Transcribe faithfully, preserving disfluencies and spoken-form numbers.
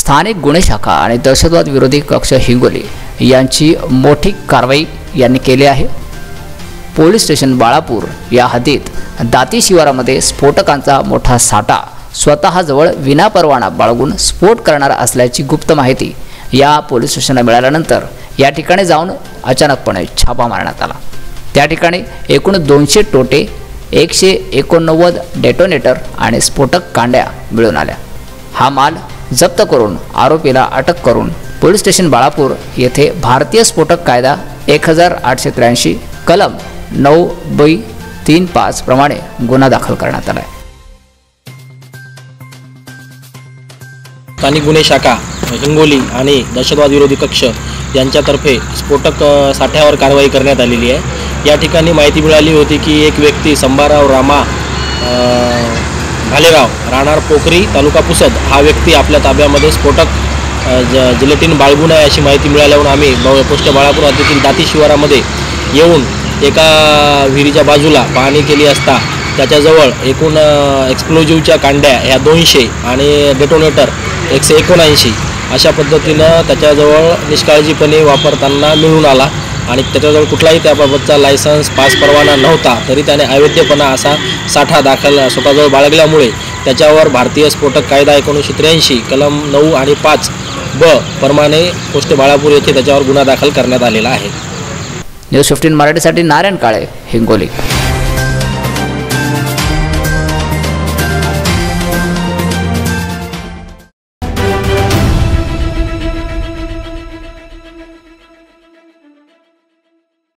स्थानिक गुन्हे शाखा आणि दहशतवाद विरोधी कक्ष हिंगोली यांची मोठी कारवाई यांनी केली आहे। पोलीस स्टेशन बाळापूर या हद्दीत दाती शिवारामध्ये स्फोटकांचा मोठा साठा स्वतःजवळ विनापरवाना बाळगून स्फोट करणार असल्याची गुप्त माहिती या पोलीस स्टेशनला मिळाल्यानंतर या ठिकाणी जाऊन अचानकपणे छापा मारण्यात आला। त्या ठिकाणी एकूण दोनशे टोटे, एकशे एकोणनव्वद डेटोनेटर आणि स्फोटक कांड्या मिळून आल्या। हा माल जप्त करून आरोपीला अटक करून पोलीस स्टेशन बाळापूर येथे भारतीय स्फोटक कायदा एक हजार आठशे त्र्याऐंशी कलम नऊ बी तीन पाच प्रमाणे गुन्हा दाखल करण्यात आला आहे। स्थानिक गुन्हे शाखा हिंगोली आणि दहशतवाद विरोधी कक्ष यांच्यातर्फे स्फोटक साठ्यावर कारवाई करण्यात आलेली आहे। या ठिकाणी माहिती मिळाली होती की एक व्यक्ती संभाराव रामा भालेराव राहणार पोखरी तालुका पुसद हा व्यक्ती आपल्या ताब्यामध्ये स्फोटक ज जिलेटिन बाळगून आहे अशी माहिती मिळाल्यावर आम्ही पोस्ट बाळापूर हद्दीतील दाती शिवारामध्ये येऊन एका विहिरीच्या बाजूला पाहणी केली असता त्याच्याजवळ एकूण एक्सप्लोजिव्हच्या कांड्या ह्या दोनशे आणि डेटोनेटर एकशे एकोणऐंशी अशा पद्धतीनं त्याच्याजवळ निष्काळजीपणे वापरताना मिळून आला आणि त्याच्याजवळ कुठलाही त्याबाबतचा लायसन्स पास परवाना नव्हता, तरी त्याने अवैधपणा असा साठा दाखल स्वतःजवळ बाळगल्यामुळे त्याच्यावर भारतीय स्फोटक कायदा एकोणीसशे त्र्याऐंशी कलम नऊ आणि पाच ब प्रमाणे पोस्ट बाळापूर येथे त्याच्यावर गुन्हा दाखल करण्यात आलेला आहे। न्यूज फिफ्टीन मराठीसाठी नारायण काळे, हिंगोली।